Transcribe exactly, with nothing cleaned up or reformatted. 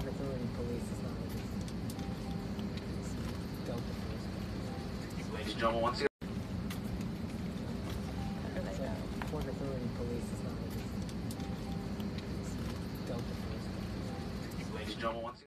authority police is not it's Delta Force. Ladies and gentlemen, once again. Port Authority police is not it's Delta Force. Ladies and gentlemen, once again.